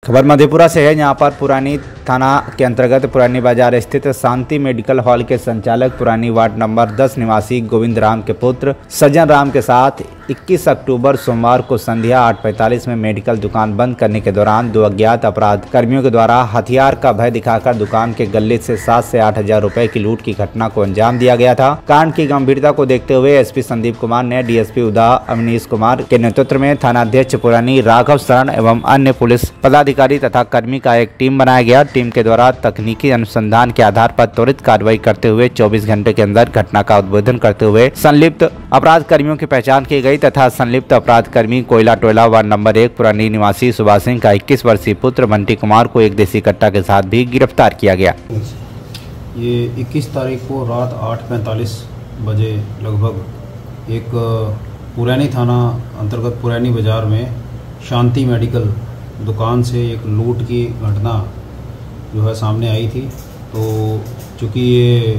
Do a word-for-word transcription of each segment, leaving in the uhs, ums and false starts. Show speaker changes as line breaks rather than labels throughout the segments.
खबर मधेपुरा से है। यहाँ पर पुरानी थाना के अंतर्गत पुरानी बाजार स्थित शांति मेडिकल हॉल के संचालक पुरानी वार्ड नंबर दस निवासी गोविंद राम के पुत्र सज्जन राम के साथ इक्कीस अक्टूबर सोमवार को संध्या आठ पैंतालीस में मेडिकल दुकान बंद करने के दौरान दो अज्ञात अपराध कर्मियों के द्वारा हथियार का भय दिखाकर दुकान के गले से सात से आठ हजार रुपए की लूट की घटना को अंजाम दिया गया था। कांड की गंभीरता को देखते हुए एसपी संदीप कुमार ने डीएसपी उदा अवनीश कुमार के नेतृत्व में थानाध्यक्ष पुरानी राघव शरण एवं अन्य पुलिस पदाधिकारी तथा कर्मी का एक टीम बनाया गया। टीम के द्वारा तकनीकी अनुसंधान के आधार पर त्वरित कार्रवाई करते हुए चौबीस घंटे के अंदर घटना का उद्भेदन करते हुए संलिप्त अपराध कर्मियों की पहचान की गई तथा संलिप्त अपराध कर्मी कोयला टोला वार्ड नंबर एक पुरानी निवासी सुभाष सिंह का इक्कीस वर्षीय पुत्र बंटी कुमार को एक देसी कट्टा के साथ भी गिरफ्तार किया गया।
ये इक्कीस तारीख को रात आठ पैंतालीस बजे लगभग एक पुरानी थाना अंतर्गत पुरानी बाजार में शांति मेडिकल दुकान से एक लूट की घटना जो है सामने आई थी। तो चूँकि ये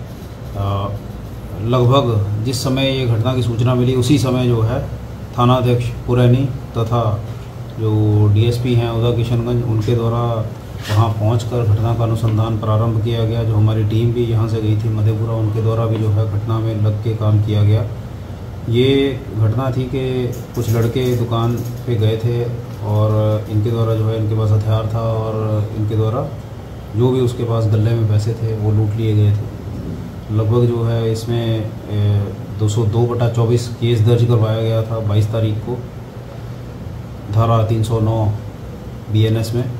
लगभग जिस समय ये घटना की सूचना मिली उसी समय जो है थानाध्यक्ष पुरानी तथा जो डीएसपी हैं उदा किशनगंज उनके द्वारा वहाँ पहुंचकर घटना का अनुसंधान प्रारंभ किया गया। जो हमारी टीम भी यहाँ से गई थी मधेपुरा, उनके द्वारा भी जो है घटना में लग के काम किया गया। ये घटना थी कि कुछ लड़के दुकान पे गए थे और इनके द्वारा जो है इनके पास हथियार था और इनके द्वारा जो भी उसके पास गले में पैसे थे वो लूट लिए गए थे। लगभग जो है इसमें दो सौ दो बटा चौबीस केस दर्ज करवाया गया था बाईस तारीख को धारा तीन सौ नौ बीएनएस में।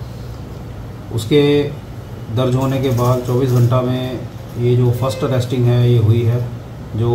उसके दर्ज होने के बाद चौबीस घंटा में ये जो फर्स्ट अरेस्टिंग है ये हुई है। जो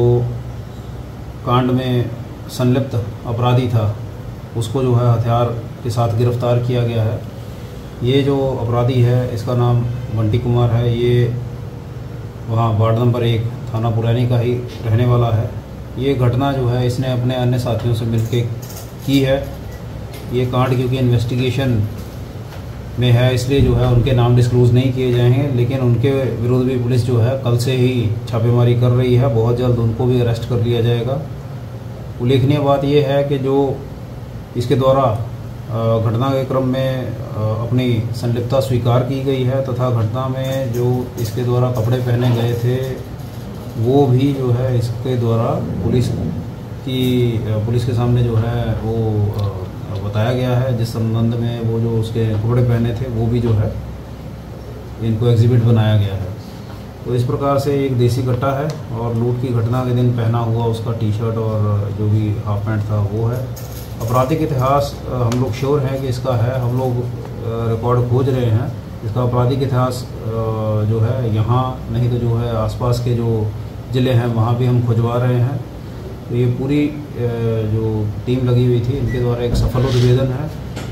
कांड में संलिप्त अपराधी था उसको जो है हथियार के साथ गिरफ्तार किया गया है। ये जो अपराधी है इसका नाम बंटी कुमार है। ये वहाँ वार्ड नंबर एक थाना पुरानी का ही रहने वाला है। ये घटना जो है इसने अपने अन्य साथियों से मिलकर की है। ये कांड क्योंकि इन्वेस्टिगेशन में है इसलिए जो है उनके नाम डिस्क्लोज नहीं किए जाएंगे, लेकिन उनके विरुद्ध भी पुलिस जो है कल से ही छापेमारी कर रही है। बहुत जल्द उनको भी अरेस्ट कर लिया जाएगा। उल्लेखनीय बात यह है कि जो इसके द्वारा घटना के क्रम में अपनी संलिप्तता स्वीकार की गई है तथा घटना में जो इसके द्वारा कपड़े पहने गए थे वो भी जो है इसके द्वारा पुलिस की पुलिस के सामने जो है वो बताया गया है। जिस संबंध में वो जो उसके कपड़े पहने थे वो भी जो है इनको एग्जिबिट बनाया गया है। तो इस प्रकार से एक देसी कट्टा है और लूट की घटना के दिन पहना हुआ उसका टी शर्ट और जो भी हाफ पैंट था वो है। आपराधिक इतिहास हम लोग श्योर हैं कि इसका है, हम लोग रिकॉर्ड खोज रहे हैं। इसका आपराधिक इतिहास जो है यहाँ नहीं तो जो है आसपास के जो ज़िले हैं वहाँ भी हम खुजवा रहे हैं। तो ये पूरी जो टीम लगी हुई थी इनके द्वारा एक सफल उद्भेदन है।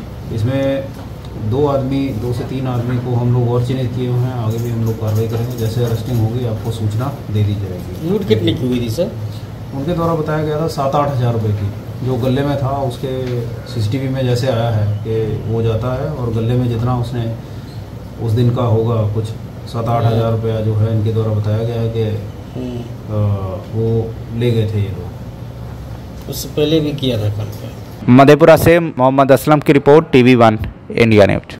इसमें दो आदमी दो से तीन आदमी को हम लोग और चिन्हित किए हुए हैं। आगे भी हम लोग कार्रवाई करेंगे। जैसे अरेस्टिंग होगी आपको सूचना दे दी जाएगी।
लूट कितनी की हुई थी सर?
उनके द्वारा बताया गया था सात आठ हज़ार रुपये की। जो गले में था उसके सीसीटीवी में जैसे आया है कि वो जाता है और गले में जितना उसने उस दिन का होगा कुछ सात आठ हज़ार रुपया जो है इनके द्वारा बताया गया है कि वो ले गए थे ये लोग।
उससे पहले भी किया था कल पे।
मधेपुरा से मोहम्मद असलम की report TV one India news.